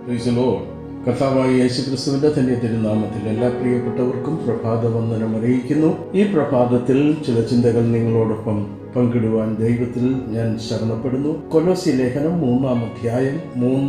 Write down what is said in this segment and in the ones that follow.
Price the Lord. കർത്താവായ യേശുക്രിസ്തുവിന്റെ തന്നെ തിരുനാമത്തിൽ എല്ലാ പ്രിയപ്പെട്ടവർക്കും പ്രഭാത വന്ദനം അറിയിക്കുന്നു. ഈ പ്രഭാതത്തിൽ ചില ചിന്തകൾ നിങ്ങളോടൊപ്പം പങ്കിടുവാൻ ദൈവത്തിൽ ഞാൻ ശരണപ്പെടുന്നു. കൊലോസ്യ ലേഖനം 3-ാം അധ്യായം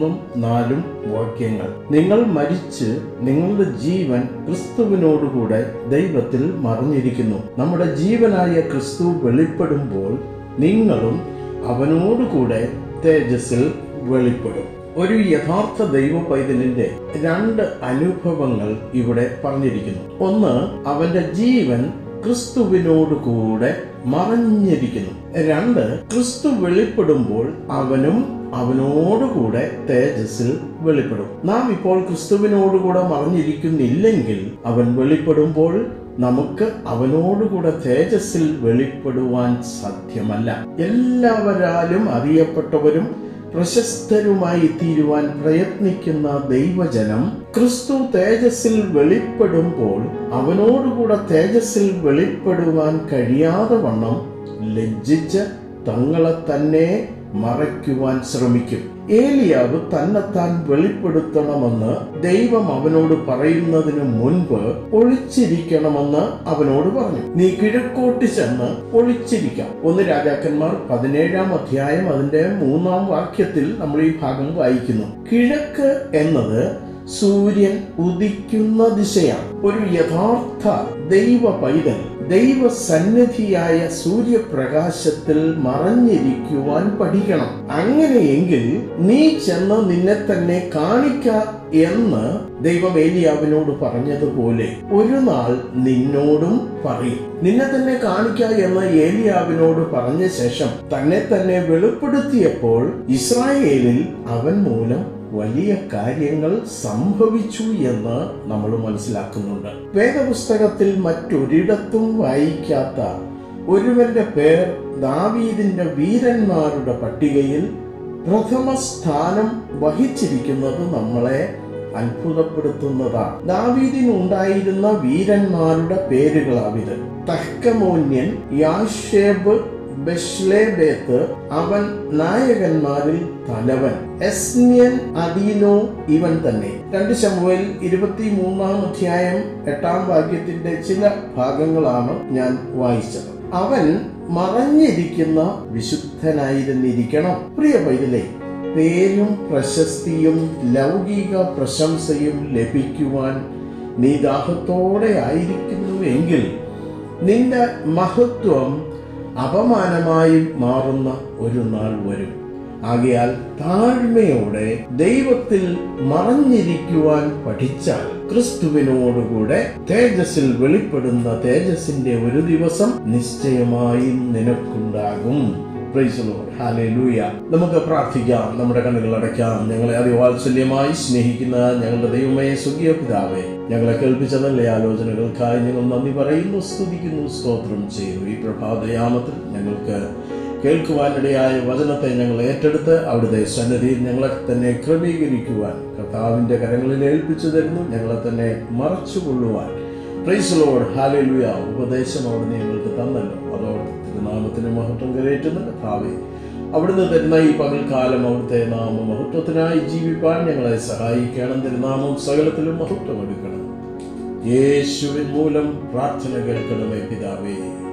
3-4 വാക്യങ്ങൾ. നിങ്ങൾ മരിച്ച് നിങ്ങളുടെ ജീവൻ ക്രിസ്തുവിനോടുകൂടെ ദൈവത്തിൽ മറഞ്ഞിരിക്കുന്നു. നമ്മുടെ ജീവനായ ക്രിസ്തു വെളിപ്പെടുമ്പോൾ നിങ്ങളും അവനോടുകൂടെ തേജസ്സിൽ വെളിപ്പെടും. ഒരു യഥാർത്ഥ ദൈവ പൈതലിന്റെ 2 അനുഭവങ്ങൾ ഇവിടെ പറഞ്ഞിരിക്കുന്നു. ഒന്ന്, അവന്റെ ജീവൻ ക്രിസ്തുവിനോടുകൂടെ മറഞ്ഞിരിക്കുന്നു. 2, ക്രിസ്തു വെളിപ്പെടുമ്പോൾ അവനും അവനോടുകൂടെ തേജസ്സിൽ വെളിപ്പെടും. നാം ഇപ്പോൾ ക്രിസ്തുവിനോടുകൂടെ മറഞ്ഞിരിക്കുന്നില്ലെങ്കിൽ അവൻ വെളിപ്പെടുമ്പോൾ നമുക്ക് അവനോടുകൂടെ തേജസ്സിൽ വെളിപ്പെടുവാൻ സാധ്യമല്ല. എല്ലാവരാലും അറിയപ്പെട്ടവരും പ്രശസ്തരുമായി തീരുവാൻ പ്രയത്നിക്കുന്ന ദൈവജനം ക്രിസ്തു തേജസ്സിൽ വെളിപ്പെടുമ്പോൾ അവനോടുകൂടെ തേജസ്സിൽ വെളിപ്പെടുവാൻ കഴിയാതെ വണ്ണം ലജ്ജിച്ച് തങ്ങളെ തന്നെ മറയ്ക്കുവാൻ ശ്രമിക്കും. ഏലിയാവ് തന്നെത്താൻ വെളിപ്പെടുത്തണമെന്ന് ദൈവം അവനോട് പറയുന്നതിന് മുൻപ് ഒളിച്ചിരിക്കണമെന്ന് അവനോട് പറഞ്ഞു. നീ കിഴക്കോട്ട് ചെന്ന് ഒളിച്ചിരിക്കാം. 1 രാജാക്കന്മാർ 17-ാം അധ്യായം അതിന്റെ 3-ാം വാക്യത്തിൽ നമ്മൾ ഈ ഭാഗം വായിക്കുന്നു. കിഴക്ക് എന്നത് സൂര്യൻ ഉദിക്കുന്ന ദിശയാണ്. ഒരു യഥാർത്ഥ ദൈവ പൈതൽ ദൈവസന്നിധിയായ സൂര്യപ്രകാശത്തിൽ മറഞ്ഞിരിക്കുവാൻ പഠിക്കണം. അങ്ങനെയെങ്കിൽ നീ ചെന്ന് നിന്നെ തന്നെ കാണിക്ക എന്ന് ദൈവം ഏലിയാവിനോട് പറഞ്ഞതുപോലെ ഒരു നാൾ നിന്നോടും പറയും. നിന്നെ തന്നെ കാണിക്ക എന്ന് ഏലിയാവിനോട് പറഞ്ഞ ശേഷം തന്നെ തന്നെ വെളിപ്പെടുത്തിയപ്പോൾ ഇസ്രായേലിൽ അവൻ മൂലം വലിയ കാര്യങ്ങൾ സംഭവിച്ചു എന്ന് നമ്മൾ മനസ്സിലാക്കുന്നുണ്ട്. വേദപുസ്തകത്തിൽ മറ്റൊരിടത്തും വായിക്കാത്ത ഒരുവന്റെ പേർ ദാവീദിന്റെ വീരന്മാരുടെ പട്ടികയിൽ പ്രഥമ സ്ഥാനം വഹിച്ചിരിക്കുന്നത് നമ്മളെ അത്ഭുതപ്പെടുത്തുന്നതാണ്. ദാവീദിനുണ്ടായിരുന്ന വീരന്മാരുടെ പേരുകളാവിത്: തഹ്കമോന്യൻ, യാഷേബ്, ബെശ്ലേബേത്ത്, അവൻ നായകന്മാരിൽ തലവൻ. എസ്ന്യൻ, അദീനോ ഇവൻ തന്നെ. 2 ശമൂവേൽ 23-ാം അധ്യായം 8-ാം വാക്യത്തിന്റെ ചില ഭാഗങ്ങളാണ് ഞാൻ വായിച്ചത്. അവൻ മറഞ്ഞിരിക്കുന്ന വിശുദ്ധനായിരുന്നിരിക്കണം. പ്രിയ പൈതലേ, പേരും പ്രശസ്തിയും ലൗകിക പ്രശംസയും ലഭിക്കുവാൻ നീ ദാഹത്തോടെ ആയിരിക്കുന്നുവെങ്കിൽ നിന്റെ മഹത്വം അപമാനമായി മാറുന്ന ഒരു നാൾ വരും. ആകയാൽ താഴ്മയോടെ ദൈവത്തിൽ മറഞ്ഞിരിക്കുവാൻ പഠിച്ചാൽ ക്രിസ്തുവിനോടുകൂടെ തേജസ്സിൽ വെളിപ്പെടുന്ന തേജസ്സിന്റെ ഒരു ദിവസം നിശ്ചയമായും നിനക്കുണ്ടാകും. Praise the lord. ഹല്ലേലൂയ. നമുക്ക് പ്രാർത്ഥിക്കാം. നമ്മുടെ കണ്ണുകൾ അടയ്ക്കാം. ഞങ്ങളെ അതിവാത്സല്യമായി സ്നേഹിക്കുന്ന ഞങ്ങളുടെ ദൈവമേ, സ്വർഗീയ പിതാവേ, ഞങ്ങളെ കേൾപ്പിച്ച നല്ല ആലോചനകൾക്കായി ഞങ്ങൾ നന്ദി പറയുന്നു, സ്തുതിക്കുന്നു, സ്തോത്രം ചെയ്യുന്നു. ഈ പ്രഭാതയാമത്തിൽ ഞങ്ങൾക്ക് കേൾക്കുവാനിടയായ വചനത്തെ ഞങ്ങൾ ഏറ്റെടുത്ത് അവിടുത്തെ സന്നിധിയിൽ ഞങ്ങളെ തന്നെ ക്രമീകരിക്കുവാൻ കർത്താവിന്റെ കരങ്ങളിൽ ഏൽപ്പിച്ചു തരുന്നു. ഞങ്ങളെ തന്നെ മറച്ചുകൊള്ളുവാൻ പ്രൈസ് ദി ലോർഡ്. ഹല്ലേലൂയ. ഉപദേശം അവിടുന്ന് ഞങ്ങൾക്ക് തന്നല്ലോ. അതോടെ നാമത്തിന് മഹത്വം കരയേറ്റുന്ന കർത്താവേ, അവിടുന്ന് തരുന്ന ഈ പകൽക്കാലം അവിടുത്തെ നാമ മഹത്വത്തിനായി ജീവിപ്പാൻ ഞങ്ങളെ സഹായിക്കണം. തിരുനാമം സകലത്തിലും മഹത്വം എടുക്കണം. യേശുവിൻ മൂലം പ്രാർത്ഥന കേൾക്കണമേ പിതാവേ.